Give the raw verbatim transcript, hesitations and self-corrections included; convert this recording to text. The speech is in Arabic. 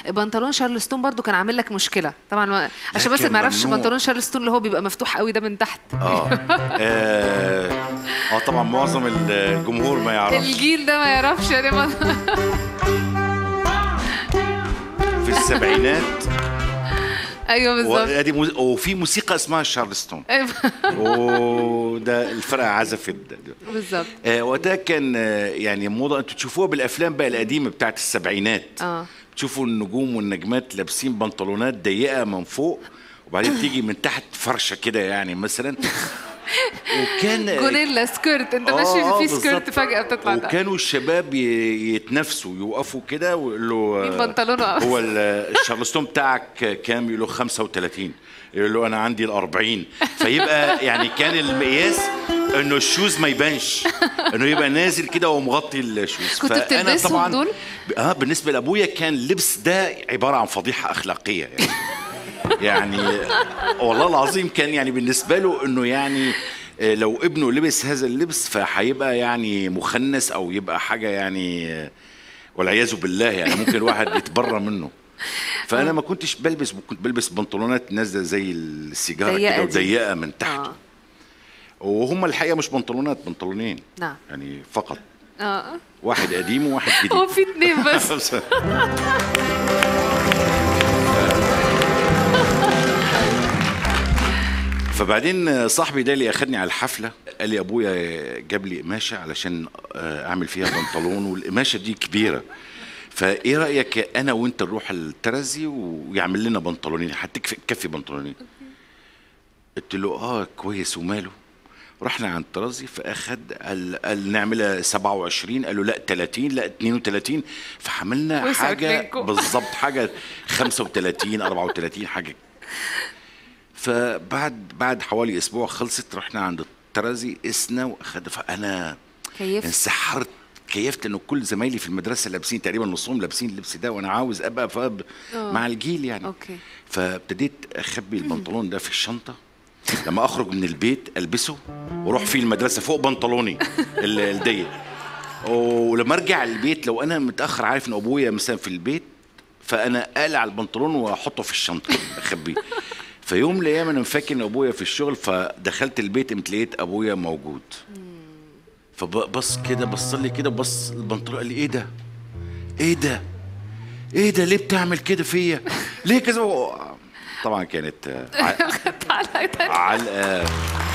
بنطلون شارلستون برضو كان عامل لك مشكله طبعا، عشان بس ما يعرفش بنطلون شارلستون اللي هو بيبقى مفتوح قوي ده من تحت. اه اه, آه طبعا معظم الجمهور ما يعرفش، الجيل ده ما يعرفش يعني. في السبعينات ايوه بالظبط، وفي موسيقى اسمها شارلستون. ايوه وده الفرقه عزفت بالظبط. آه وقتها كان آه يعني موضه، انتوا تشوفوها بالافلام بقى القديمه بتاعت السبعينات. اه تشوفوا النجوم والنجمات لابسين بنطلونات ضيقه من فوق وبعدين تيجي من تحت فرشه كده يعني مثلا، وكان جوريلا سكيرت، انت ماشي آه في سكيرت فجاه بتطلع. وكانوا الشباب يتنافسوا يوقفوا كده ويقولوا مين بنطلونه هو الشارلستون بتاعك كام؟ يقول له خمسة وثلاثين، يقول له انا عندي الأربعين. فيبقى يعني كان المقياس انه الشوز ما يبانش، انه يبقى نازل كده ومغطي الشوز. كنت بتلبسهم دول؟ اه بالنسبه لابويا كان اللبس ده عباره عن فضيحه اخلاقيه يعني. يعني والله العظيم كان يعني بالنسبه له انه يعني لو ابنه لبس هذا اللبس فهيبقى يعني مخنث او يبقى حاجه يعني والعياذ بالله، يعني ممكن الواحد يتبرى منه. فانا ما كنتش بلبس، كنت بلبس بنطلونات نازله زي السيجاره كده وضيقه من تحت. آه. وهم الحقيقه مش بنطلونات، بنطلونين نعم يعني فقط. اه واحد قديم وواحد جديد. هو في اتنين بس. فبعدين صاحبي ده اللي اخدني على الحفله قال لي ابويا جاب لي قماشه علشان اعمل فيها بنطلون، والقماشه دي كبيره، فايه رايك انا وانت نروح الترزي ويعمل لنا بنطلونين، هتكفي بنطلونين. قلت له اه كويس وماله. رحنا عند الترزي فاخد قال, قال نعملها سبعة وعشرين، قالوا لا ثلاثين، لا اثنين وثلاثين، فعملنا حاجه بالظبط حاجه خمسة وثلاثين أربعة وثلاثين حاجه. فبعد بعد حوالي اسبوع خلصت، رحنا عند الترزي قسنا واخد، فانا انسحرت كيفت انه كل زمايلي في المدرسه لابسين تقريبا نصهم لابسين اللبس ده، وانا عاوز ابقى فب مع الجيل يعني. أوكي. فابتديت اخبي البنطلون ده في الشنطه، لما اخرج من البيت البسه واروح فيه المدرسه فوق بنطلوني الضيق. ولما ارجع البيت لو انا متاخر عارف ان ابويا مثلا في البيت، فانا اقلع البنطلون واحطه في الشنطه اخبيه. فيوم من الايام انا فاكر ان ابويا في الشغل، فدخلت البيت قمت لقيت ابويا موجود، فبص كده بص لي كده بص البنطلون قال لي ايه ده؟ ايه ده؟ ايه ده؟ ليه بتعمل كده فيا؟ ليه كذا؟ طبعا كانت علقه